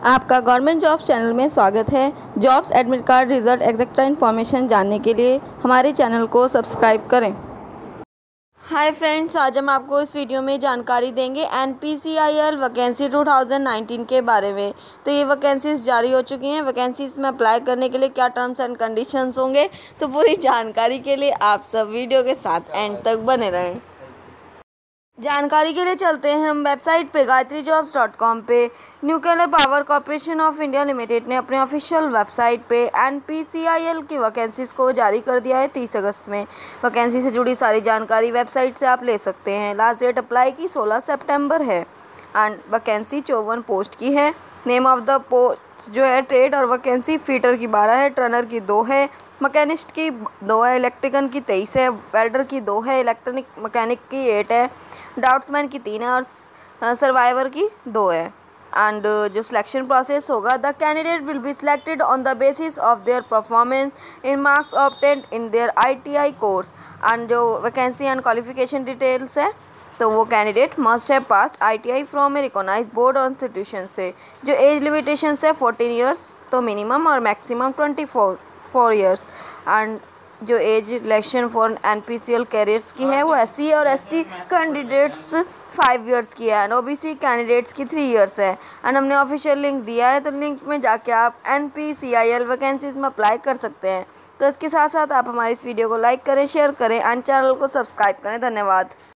आपका government jobs channel में स्वागत है। Jobs admit card result etcetera information जानने के लिए हमारे चैनल को सब्सक्राइब करें। हाय फ्रेंड्स, आज हम आपको इस वीडियो में जानकारी देंगे NPCIL वैकेंसी 2019 के बारे में। तो ये वैकेंसीज जारी हो चुकी हैं। वैकेंसीज में अप्लाई करने के लिए क्या टर्म्स एंड कंडीशंस होंगे, तो पूरी जानकारी के लिए आप सब वीडियो के साथ एंड तक बने रहें। जानकारी के लिए चलते हैं हम वेबसाइट पे gayatrijobs.com पे। Nuclear power corporation of India limited ने अपने ऑफिशियल वेबसाइट पे NPCIL की वैकेंसीज़ को जारी कर दिया है 30 अगस्त में। वैकेंसी से जुड़ी सारी जानकारी वेबसाइट से आप ले सकते हैं। लास्ट डेट अप्लाई की 16 सितंबर है एंड वैकेंसी 54 पोस्ट की है। नेम ऑफ द पोस्ट जो है ट्रेड और वैकेंसी फीटर की 12 है, टर्नर की 2 है, मैकेनिस्ट की 2 है, इलेक्ट्रिकन की 23 है, वेल्डर की 2 है, इलेक्ट्रॉनिक मैकेनिक की 8 है, डाउट्समैन की 3 है और सर्वाइवर की 2 है। एंड जो सिलेक्शन प्रोसेस होगा, the candidate will be selected on the basis of their performance in marks obtained in their ITI course. And जो वैकेंसी एंड क्वालिफिकेशन डिटेल्स है, तो वो candidate must have passed ITI from a recognised board और institution से। जो as limitation है 14 years तो minimum और मैक्सिमम 24 ईयर्स। एंड जो age relaxation for NPCIL careers की है वो SC और ST कैंडिडेट्स 5 ईयर्स की है एंड OBC कैंडिडेट्स की 3 ईयर्स है। एंड हमने ऑफिशियल लिंक दिया है, तो लिंक में जाके आप NPCIL वैकेंसीज में अप्लाई कर सकते हैं। तो इसके साथ साथ आप हमारी इस वीडियो को लाइक करें, शेयर करें एंड चैनल को सब्सक्राइब करें। धन्यवाद।